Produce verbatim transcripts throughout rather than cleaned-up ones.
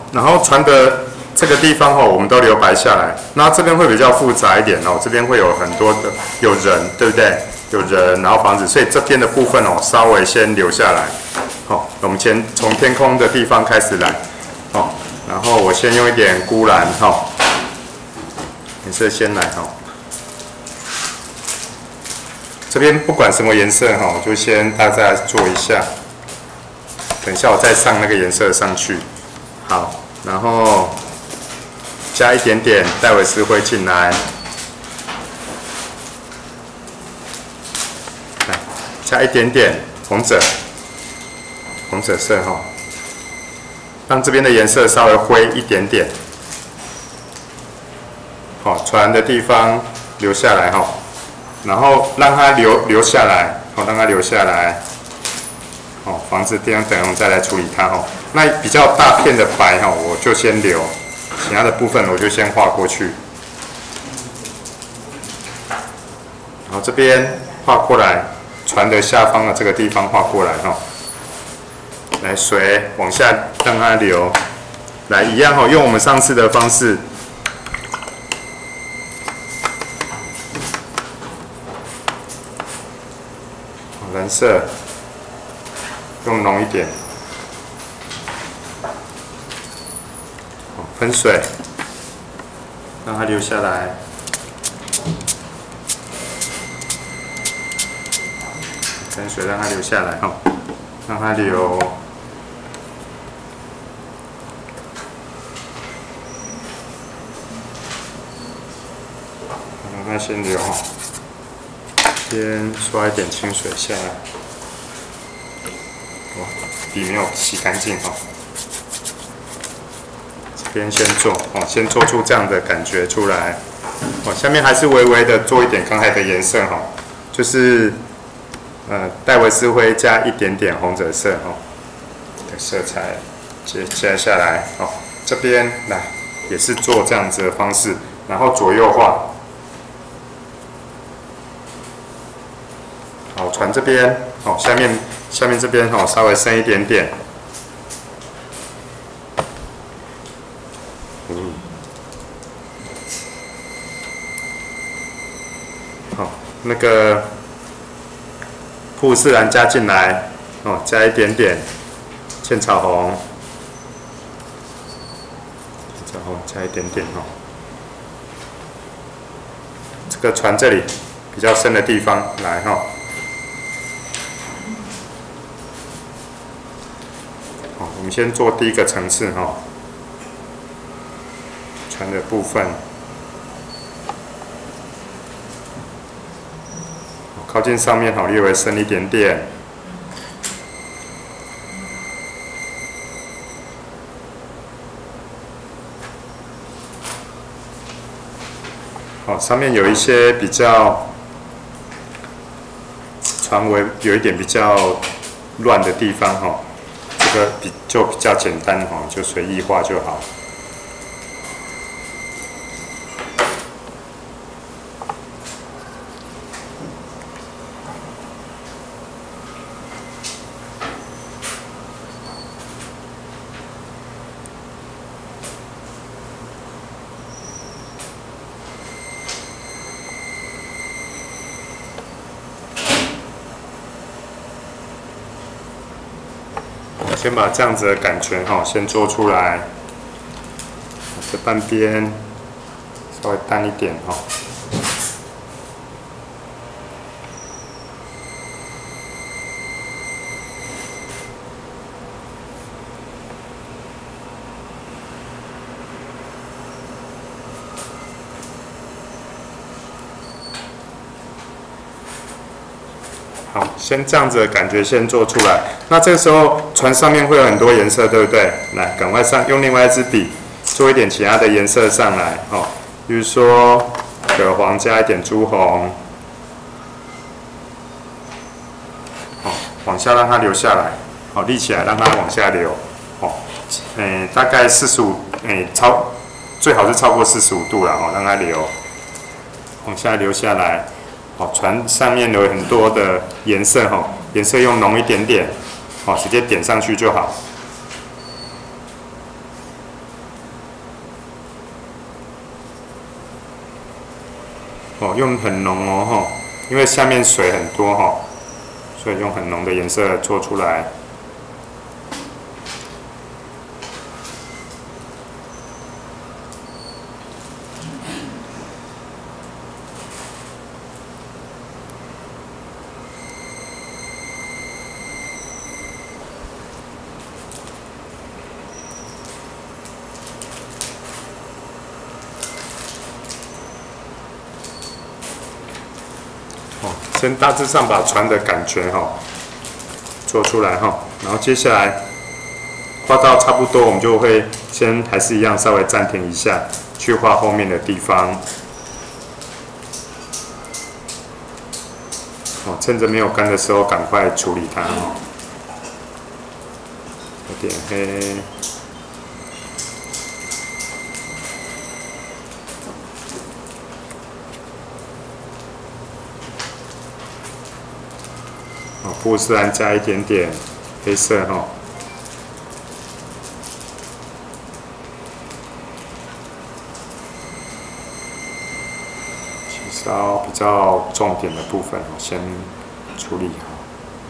然后船的这个地方哦，我们都留白下来。那这边会比较复杂一点哦，这边会有很多的有人，对不对？有人，然后房子，所以这边的部分哦，稍微先留下来。好，我们先从天空的地方开始来。好，然后我先用一点钴蓝哈，颜色先来哈。这边不管什么颜色哈，我就先大概做一下。等一下我再上那个颜色上去。好，然后加一点点戴维斯灰进来。 加一点点红赭，红赭色哈，让这边的颜色稍微灰一点点。好，船的地方留下来哈，然后让它留留下来，好，让它留下来。好，房子地方等我们再来处理它哈。那比较大片的白哈，我就先留，其他的部分我就先画过去。然后这边画过来。 船的下方的这个地方画过来哈，来水往下让它流，来一样哈，用我们上次的方式，蓝色用浓一点，喷水让它流下来。 喷水让它流下来哈，让它流。让它先流哈，先刷一点清水下来。哇，笔没有洗干净哈。这边先做哦，先做出这样的感觉出来。哦，下面还是微微的做一点刚才的颜色哈，就是。 呃，戴维斯灰加一点点红赭色哈的色彩，接接下来哦，这边来也是做这样子的方式，然后左右画。好，船这边哦，下面下面这边哦，稍微深一点点。嗯，好，那个。 富士蓝加进来，哦，加一点点茜草红，茜草红加一点点哦。这个船这里比较深的地方来哈，好，我们先做第一个层次哈，船的部分。 靠近上面好，略微深一点点。好，上面有一些比较船尾有一点比较乱的地方哈，这个比就比较简单哈，就随意画就好。 先把这样子的感觉哈，先做出来。这半边稍微淡一点哈。好，先这样子的感觉先做出来。那这个时候船上面会有很多颜色，对不对？来，赶快上，用另外一支笔做一点其他的颜色上来，哦，比如说葛黄加一点朱红，哦，往下让它流下来，好，立起来让它往下流，哦，诶，大概四十五，诶，超最好是超过四十五度了，哦，让它流，往下流下来。 好，船上面有很多的颜色哈，颜色用浓一点点，好，直接点上去就好。 用很浓哦哈，因为下面水很多哈，所以用很浓的颜色做出来。先大致上把船的感觉哈做出来哈，然后接下来画到差不多，我们就会先还是一样稍微暂停一下，去画后面的地方。哦，趁着没有干的时候，赶快处理它哦。有点黑。布斯兰加一点点黑色哈，起烧比较重点的部分，我先处理好。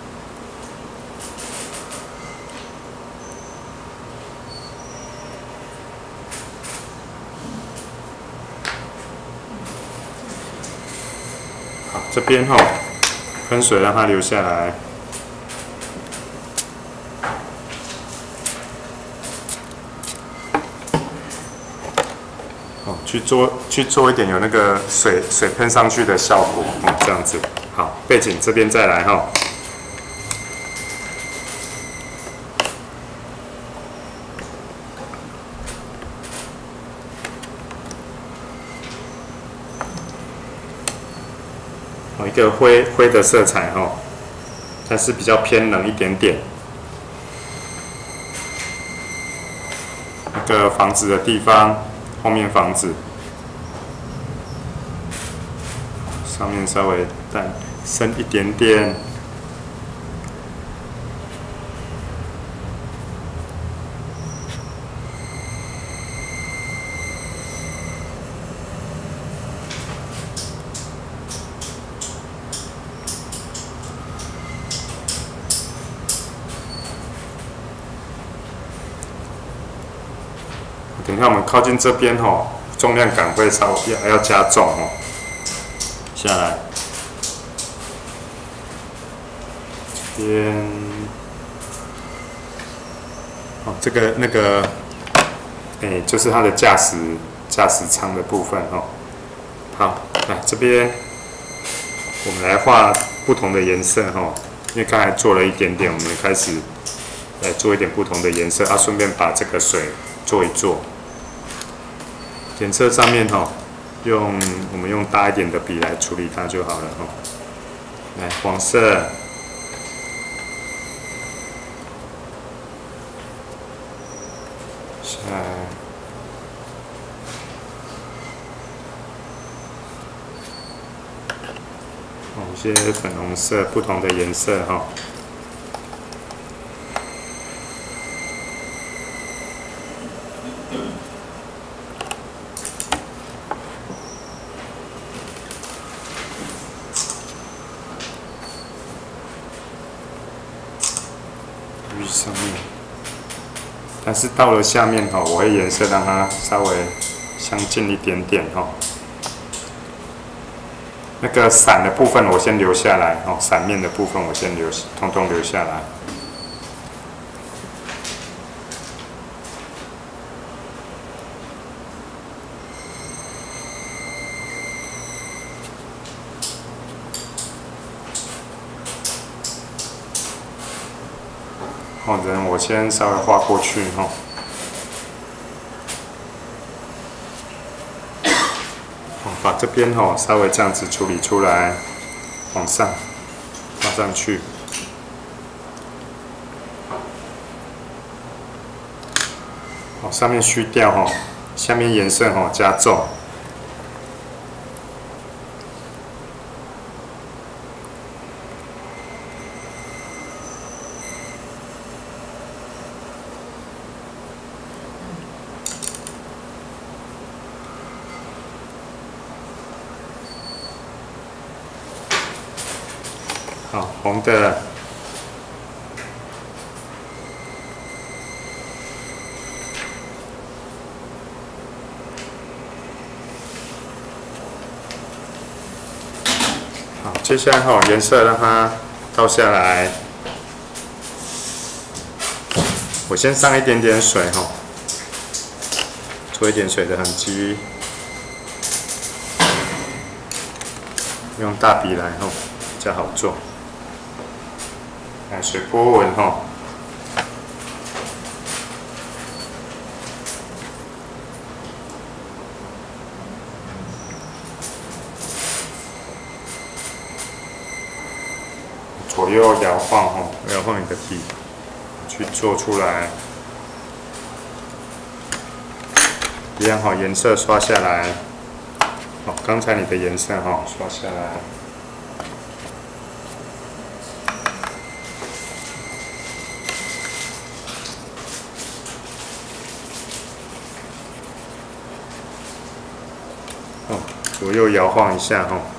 好，这边哈，喷水让它流下来。去做去做一点有那个水水喷上去的效果哦，这样子好。背景这边再来哈，哦，一个灰灰的色彩哈，但是比较偏冷一点点。那个房子的地方。后面房子上面稍微淡深一点点，等一下，我们靠近这边吼，重量感会稍微还要加重吼。下来，这边，哦，这个那个，哎、欸，就是它的驾驶驾驶舱的部分吼。好，来这边，我们来画不同的颜色吼。因为刚才做了一点点，我们开始来做一点不同的颜色啊，顺便把这个水做一做。颜色上面哈，用我们用大一点的笔来处理它就好了哈。来，黄色，下来，哦，一些粉红色，不同的颜色哈。上面，但是到了下面哈，我会颜色让它稍微相近一点点哈。那个伞的部分我先留下来哦，伞面的部分我先留，通通留下来。哦，人我先稍微画过去哈。哦，把这边哈稍微这样子处理出来，往上画上去。哦，上面虚掉哈，下面颜色哈加重。 红的。好，接下来哈，颜色让它倒下来。我先上一点点水哈，做一点水的痕迹。用大笔来哈，比较好做。来水波纹哈。左右摇晃哈，摇晃你的笔，去做出来。一样好，颜色刷下来。好，刚才你的颜色哈，刷下来。哦，左右摇晃一下哈。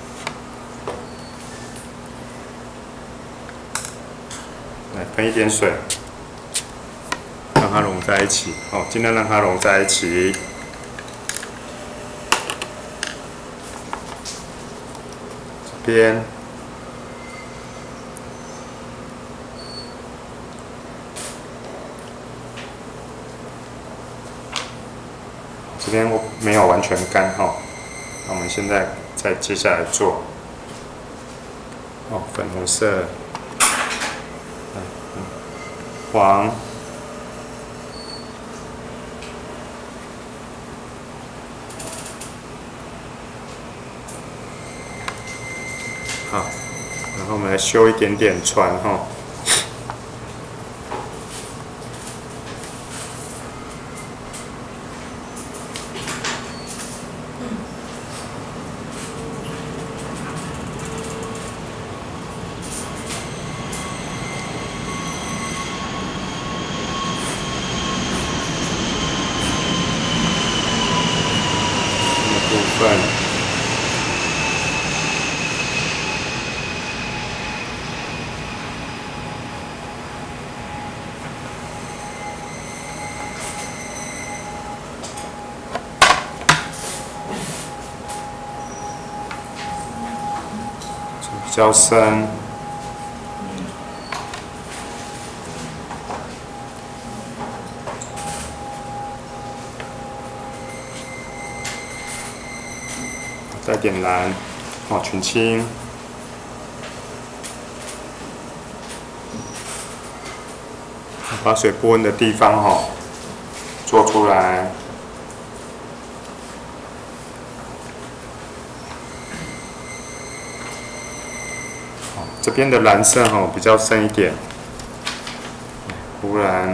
来喷一点水，让它融在一起。好，尽量让它融在一起。这边，这边我没有完全干哈。那我们现在再接下来做。哦，粉红色。黄，好，然后我们来修一点点船哈。部分，比较深。带点蓝，哦，群青，把水波纹的地方哈做出来。哦，这边的蓝色哈比较深一点，湖蓝。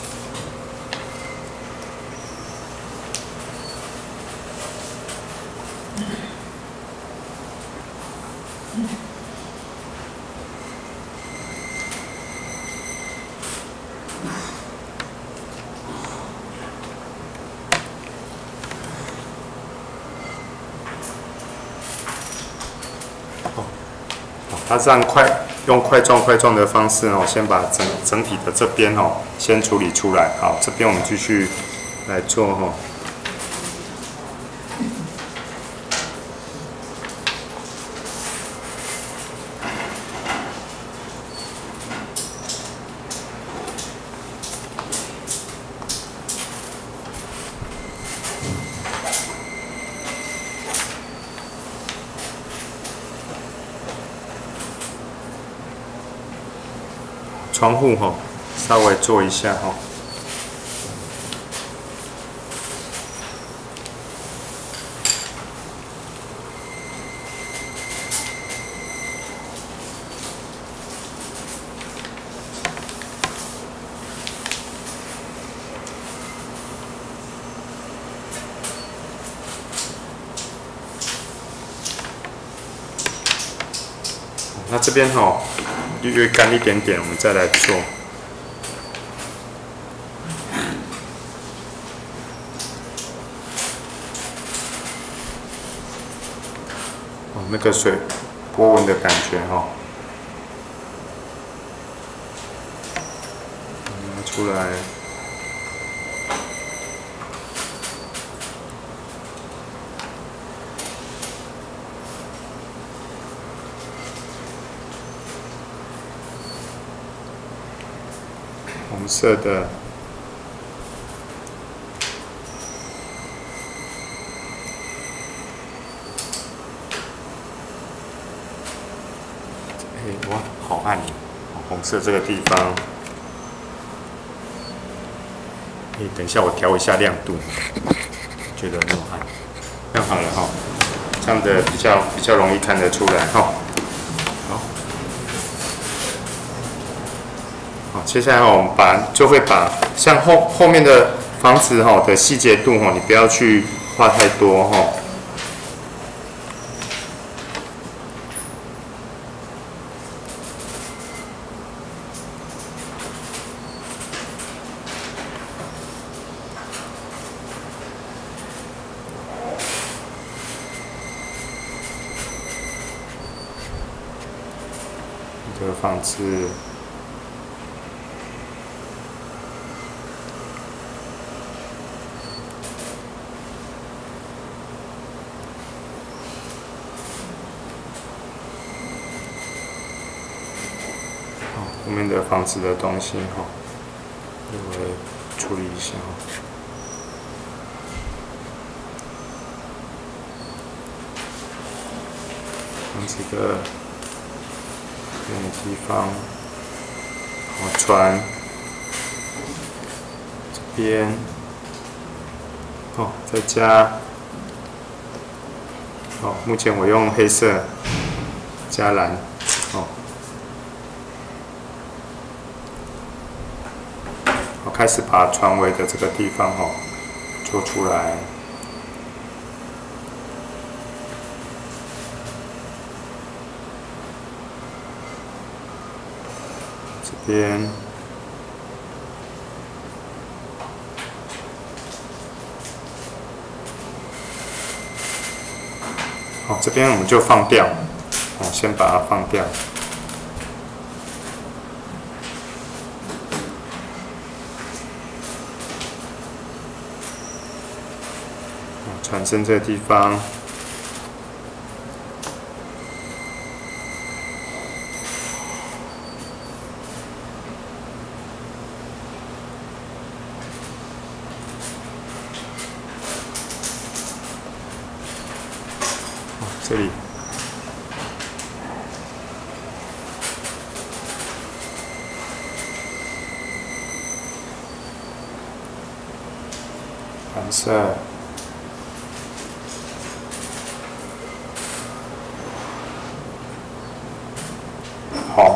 它这样快用块状块状的方式哦，先把整整体的这边哦先处理出来。好，这边我们继续来做哦。窗户哈，稍微做一下哈。那这边哈。略略干一点点，我们再来做。哦，那个水波纹的感觉哈。 出来。红色的。 哎，哇，好暗！红色这个地方，哎，等一下我调一下亮度，觉得那么暗，这样好了哈，这样的比较比较容易看得出来哈。好，好，接下来我们把就会把像后后面的房子哈的细节度哈，你不要去画太多哈。 这个房子，好，后面的房子的东西哈，我会处理一下哈。房子的。 这个地方，好船，这边，哦，再加，哦，目前我用黑色加蓝，哦，我开始把船尾的这个地方哦做出来。 这边，好，这边我们就放掉，哦，先把它放掉。船身这个地方。 这里，蓝色，红，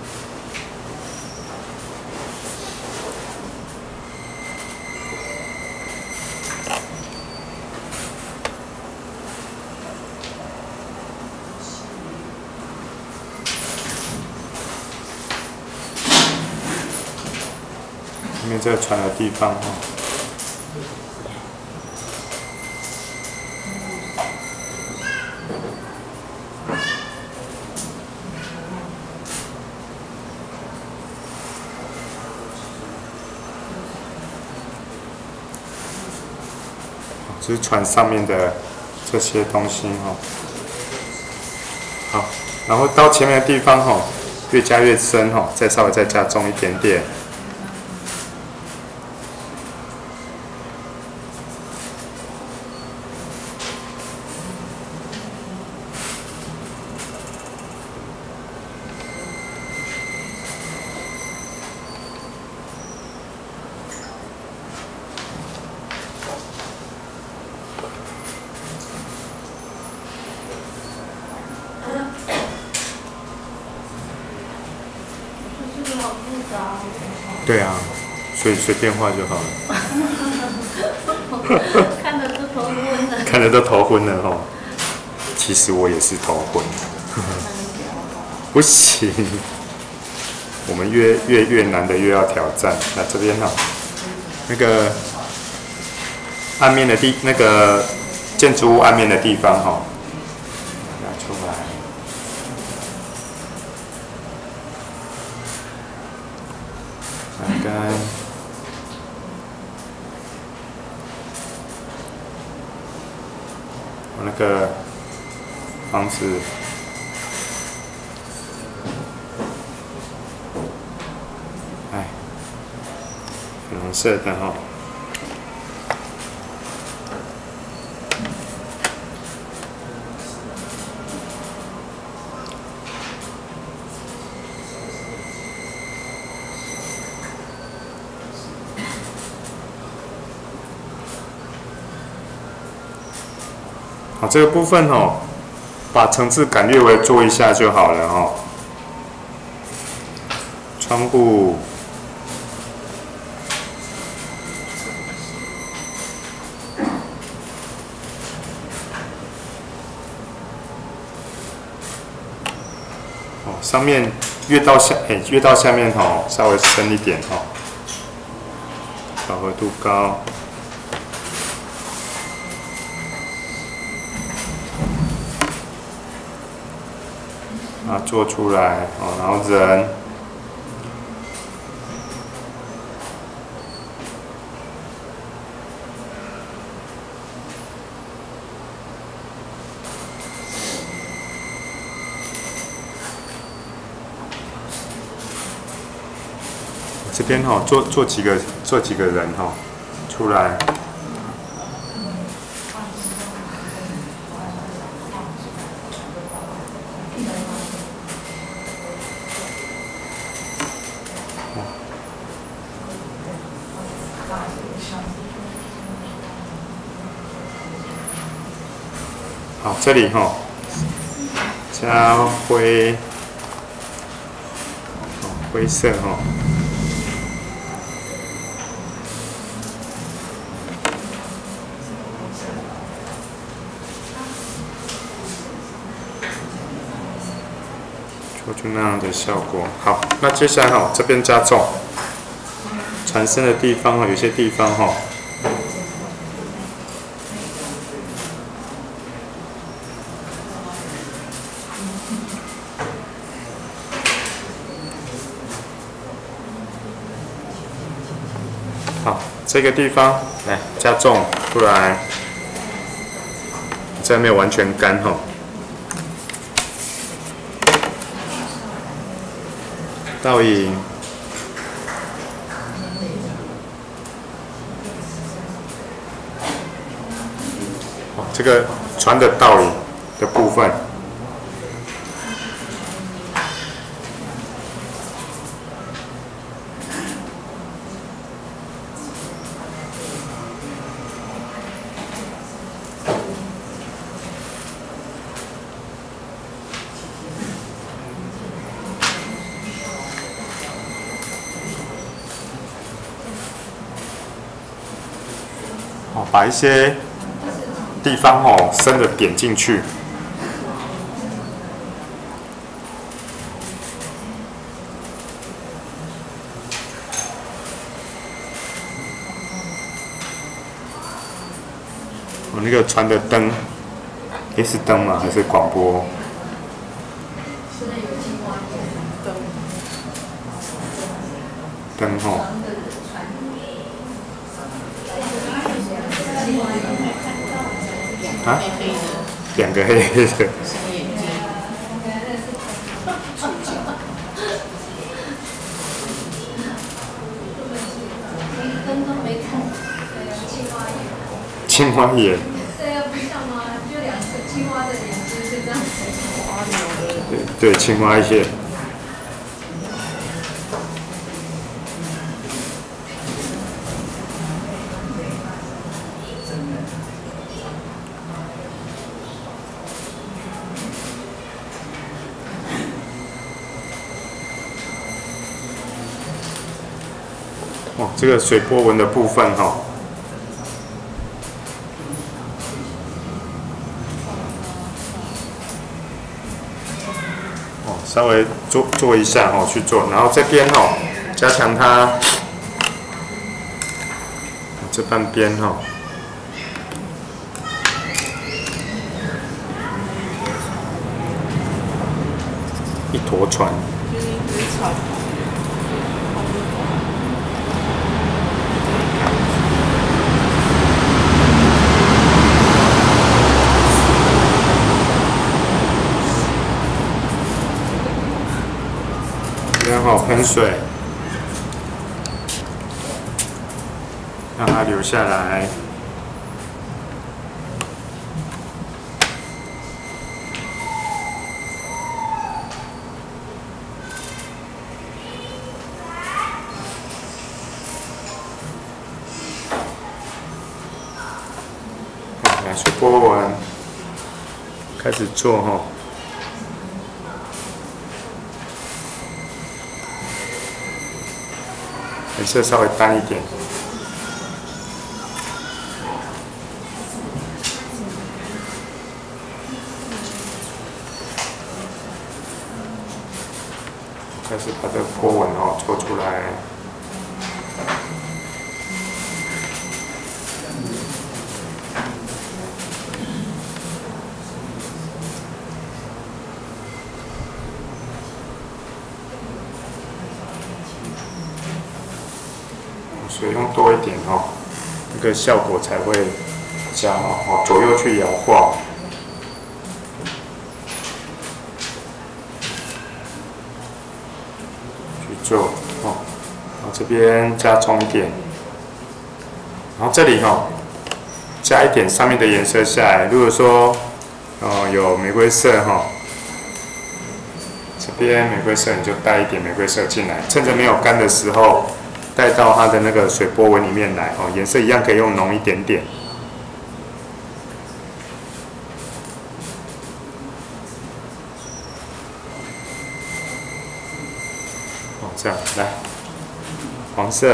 因为这个船的地方哈，这是船上面的这些东西哈。好，然后到前面的地方哈，越加越深哈，再稍微再加重一点点。 对啊，所以随便画就好了。 看得都头昏了。 看得都头昏了哦。其实我也是头昏。不行，我们越越越难的越要挑战。那这边哈，那个暗面的地，那个建筑物暗面的地方哈，拿出来。 栏杆。那个房子，哎，粉红色的哈。好，这个部分哦，把层次感略微做一下就好了哦。窗户，哦，上面越到下，哎，越到下面哦，稍微深一点哦，饱和度高。把它做出来哦，然后人，这边哈、哦、做做几个做几个人哈、哦、出来。好，这里哈、哦、加灰，哦，灰色哈、哦。做出那样的效果。好，那接下来哈、哦，这边加重，产生的地方哈、哦，有些地方哈、哦。好，这个地方来加重，不然这还没有完全干哈。倒影，哦，这个船的倒影的部分。哦，把一些地方哦深的点进去。我那个船的灯，也是灯吗？还是广播？灯哦。啊？两个黑黑的。青蛙眼。 对啊，不像吗？就两个青蛙的眼睛是这样子。 对对，青蛙眼。哦，这个水波纹的部分哈、哦。稍微做做一下哦，去做，然后这边哦，加强它这半边哦，一坨船， 喷水，让它流下来。来，水波纹开始做哈。颜色稍微淡一点，开始把这个波纹哦做出来。水用多一点哦，那个效果才会比较好哦。左右去摇晃，去做哦。然后这边加重一点，然后这里哈、哦、加一点上面的颜色下来。如果说哦有玫瑰色哈、哦，这边玫瑰色你就带一点玫瑰色进来，趁着没有干的时候。带到它的那个水波纹里面来哦，颜色一样可以用浓一点点。哦，这样来，黄色，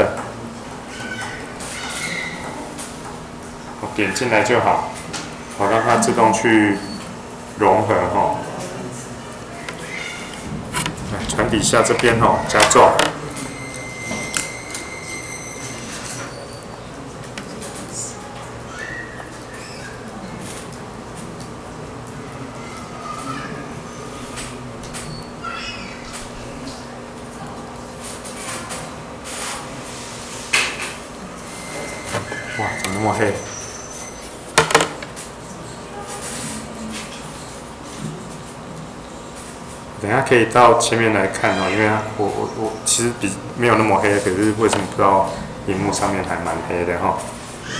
哦，点进来就好，好让它自动去融合哈。来，船底下这边哈加重。哇，怎么那么黑？等一下可以到前面来看哦，因为我我我其实比没有那么黑，可是为什么不知道荧幕上面还蛮黑的哈？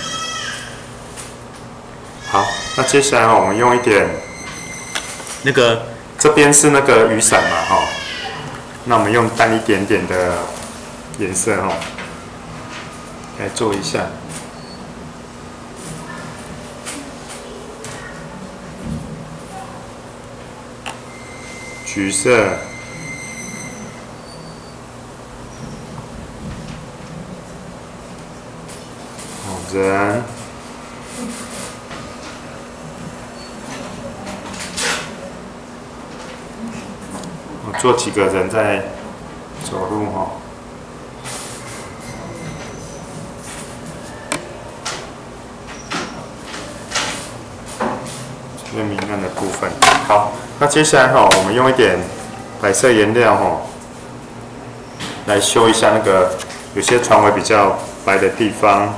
好，那接下来哈，我们用一点那个这边是那个雨伞嘛哈，那我们用淡一点点的颜色哈，来做一下。橘色，好人，我做几个人在走路哈，这边明暗的部分，好。那接下来哈，我们用一点白色颜料哈，来修一下那个有些船尾比较白的地方。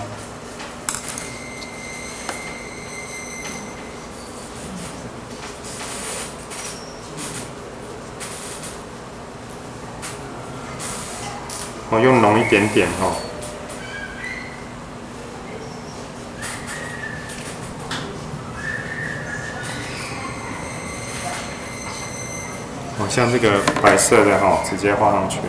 我用浓一点点哈。哦，像这个白色的哈，直接画上去。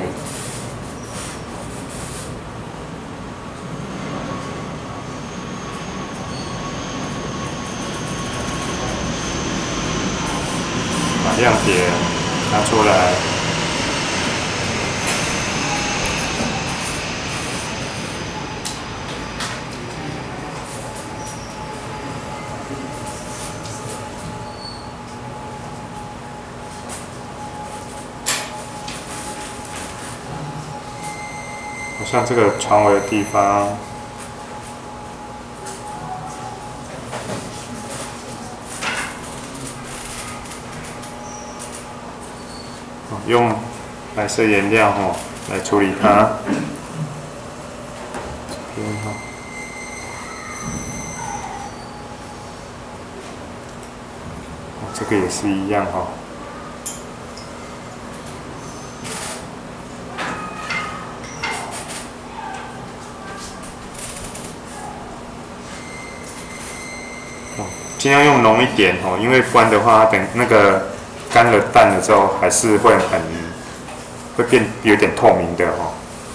把亮点拿出来。像这个船尾的地方，用白色颜料哈来处理它。这边哈，这个也是一样哈。 尽量用浓一点哦，因为不然的话，等那个干了淡了之后，还是会很会变有点透明的哦。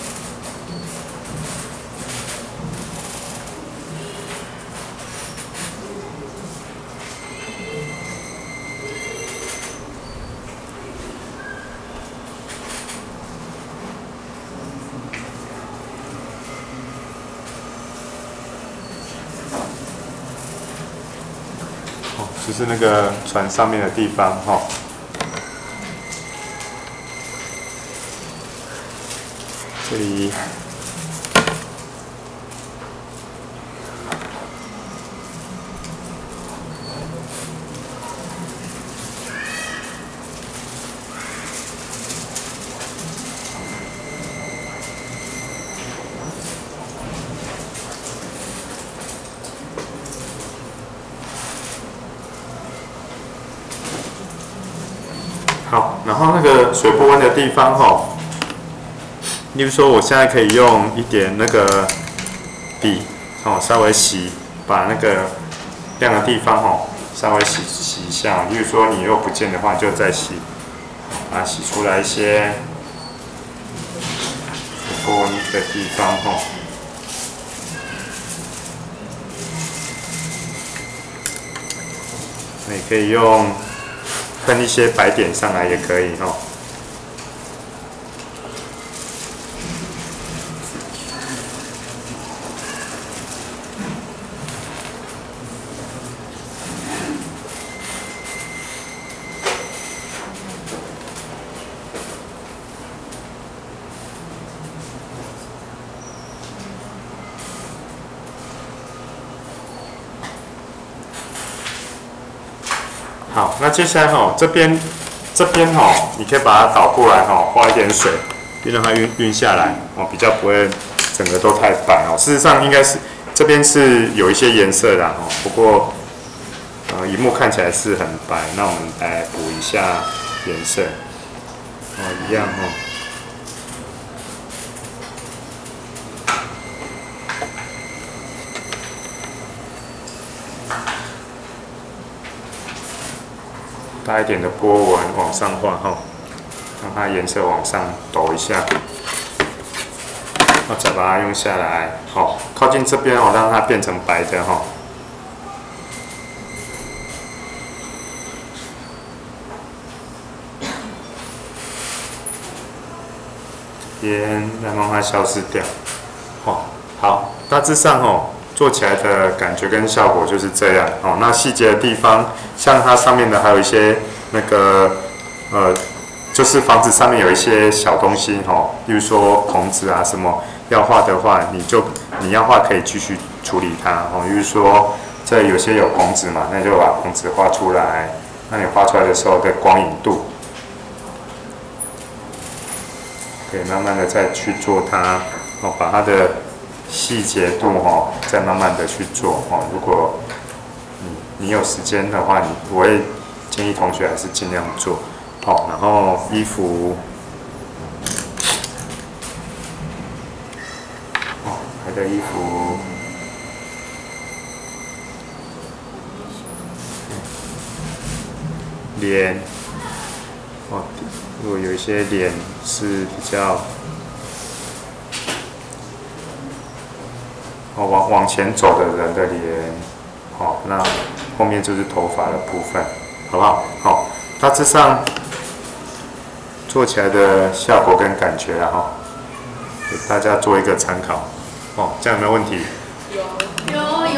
就是那个船上面的地方哈、哦，这里好，然后那个水波纹的地方哈，例如说我现在可以用一点那个笔哦，稍微洗，把那个亮的地方哦，稍微洗洗一下。例如说你如果不见的话，就再洗，把它洗出来一些水波纹的地方哈。那也可以用。喷一些白点上来也可以哦。好，那接下来哈、哦，这边这边哈、哦，你可以把它倒过来哈、哦，画一点水，就让它晕晕下来哦，比较不会整个都太白哦。事实上应该是这边是有一些颜色的哦，不过呃，荧幕看起来是很白，那我们来补一下颜色哦，一样哦。大一点的波纹往上画哈，让它颜色往上抖一下，然后再把它用下来，好，靠近这边哦，让它变成白的哈。这边再让它消失掉，哦，好，大致上哦。做起来的感觉跟效果就是这样哦。那细节的地方，像它上面的还有一些那个呃，就是房子上面有一些小东西哦，例如说孔子啊什么要画的话，你就你要画可以继续处理它哦。例如说这有些有孔子嘛，那就把孔子画出来。那你画出来的时候的光影度，可以慢慢的再去做它哦，把它的。细节度哦，再慢慢的去做哦。如果你你有时间的话，你我会建议同学还是尽量做哦。然后衣服哦，还有衣服，脸哦，如果有一些脸是比较。哦，往往前走的人的脸，好，那后面就是头发的部分，好不好？好，大致上做起来的效果跟感觉啊，哈，给大家做一个参考。哦，这样有没有问题？ 有有